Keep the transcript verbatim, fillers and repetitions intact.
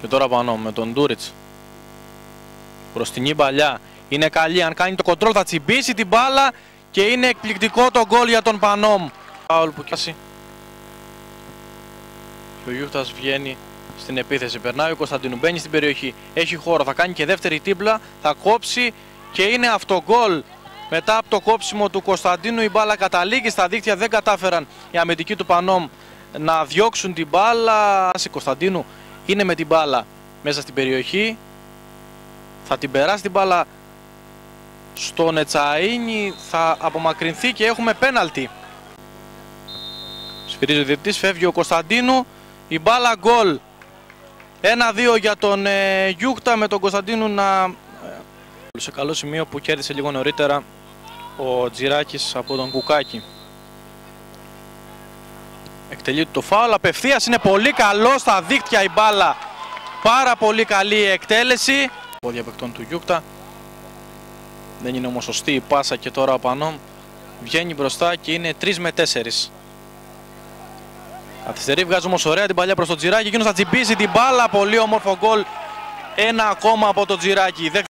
Και τώρα πάνω με τον Ντούριτς. Μπροστινή παλιά. Είναι καλή. Αν κάνει το κοντρόλ θα τσιμπήσει την μπάλα. Και είναι εκπληκτικό το γκολ για τον Πανόμ. Φάουλ που κιάσει. Και ο Γιούχτας βγαίνει στην επίθεση. Περνάει ο Κωνσταντίνου. Μπαίνει στην περιοχή. Έχει χώρο. Θα κάνει και δεύτερη τίπλα. Θα κόψει. Και είναι αυτό γκολ. Μετά από το κόψιμο του Κωνσταντίνου η μπάλα καταλήγει στα δίχτυα. Δεν κατάφεραν οι αμυντικοί του Πανόμ να διώξουν την μπάλα. Ο Κωνσταντίνου είναι με την μπάλα μέσα στην περιοχή. Θα την περάσει την μπάλα στον Ετσαΐνι. Θα απομακρυνθεί και έχουμε πέναλτι. Σφυρίζει ο διαιτητής, φεύγει ο Κωνσταντίνου. Η μπάλα γκολ. ένα δύο για τον ε, Γιούχτα, με τον Κωνσταντίνου να... Ε, σε καλό σημείο που κέρδισε λίγο νωρίτερα ο Τζιράκης από τον Κουκάκη. Εκτελείται το φάουλ, απευθείας, είναι πολύ καλό στα δίκτυα η μπάλα. Πάρα πολύ καλή η εκτέλεση. Πόδια παικτών του Γιούχτα. Δεν είναι όμως σωστή η πάσα και τώρα ο Πανόμ βγαίνει μπροστά και είναι τρία με τέσσερα. Καθυστερεί, βγάζει όμως ωραία την παλιά προς τον Τζιράκη. Εκείνος θα τσιμπήσει την μπάλα. Πολύ όμορφο γκολ. Ένα ακόμα από τον Τζιράκη.